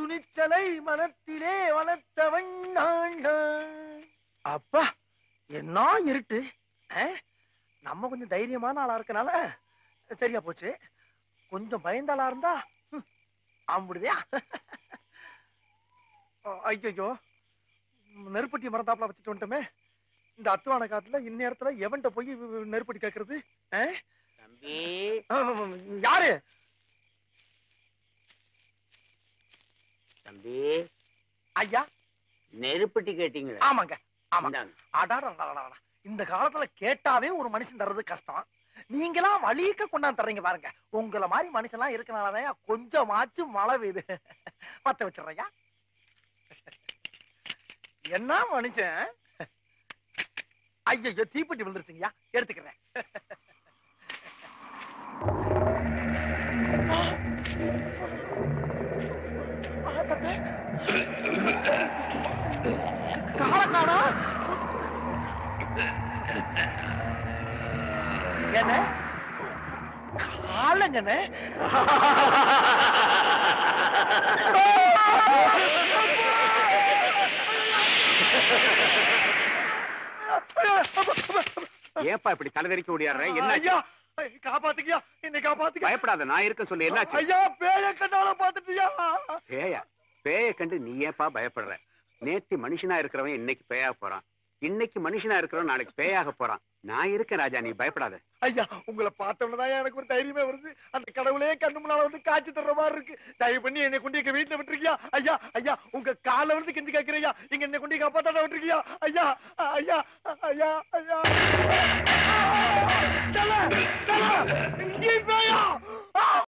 துணிச்சலை மனத்திலே வளர்த்தவன் நான். அப்பா என்ன இருட்டு. நம்ம கொஞ்சம் தைரியமான ஆளா இருக்கனால சரியா போச்சு. கொஞ்சம் பயந்த ஆளா இருந்தா ஆம்பிடுதியா. ஐயோ நெருப்பட்டி மரத்தாப்புல வச்சுட்டு வந்துட்டோமே. இந்த அத்துவான காட்டுல இந்நேரத்துல எவன்ட்ட போய் நெருப்பட்டி கேக்குறது? தம்பி யாரு? தம்பி ஐயா நெருப்பட்டி கேட்டீங்களா? ஆமாங்க ஆமாங்க. இந்த காலத்துல கேட்டாவே ஒரு மனுஷன் தர்றது கஷ்டம். நீங்களா வலிக்க கொண்டாந்து தர்றீங்க பாருங்க. உங்களை மாதிரி மனுஷன் எல்லாம் இருக்கனாலதான் கொஞ்சமாச்சும் மழை பெய்யுது. பத்த வச்சிடுறையா. என்ன மனுஷன். ஐயோ தீப்பெட்டி விழுந்துருச்சுங்கய்யா, எடுத்துக்கிறேன். காலக்கானா என்ன காலங்கண்ணே. ஏப்பா இப்படி தலைதறிக்க ஓடியாடுற? என்ன ஐயா காப்பாத்துக்கியா, என்னை காப்பாத்துக்க. பயப்படாத, நான் இருக்க சொல்லு. என்னாச்சு? ஐயா பேய கண்டால பாத்துட்டியா? பேயா? பேய கண்டு நீ ஏப்பா பயப்படுற? நேத்து மனுஷனா இருக்கிறவன் இன்னைக்கு பேயா போறான், இன்னைக்கு மனுஷனா இருக்கிறவன் நாளைக்கு பேயாக போறான். நான் இருக்கேன் ராஜா, நீ பயப்படாத. ஐயா உங்களை பார்த்தவனதான் எனக்கு ஒரு தைரியமே வருது. அந்த கடவுளே கண்ணு முன்னால வந்து காட்சி தர்ற மாதிரி இருக்கு. தயவு பண்ணி என்னை கொண்டு எங்க வீட்டுல விட்டுருக்கியா? ஐயா ஐயா உங்க கால வந்து கெஞ்சி கேட்கிறையா, நீங்க என்னை கொண்டு காப்பாத்தாட விட்டுருக்கியா? ஐயா ஐயா ஐயா ஐயா இங்கே பேயா.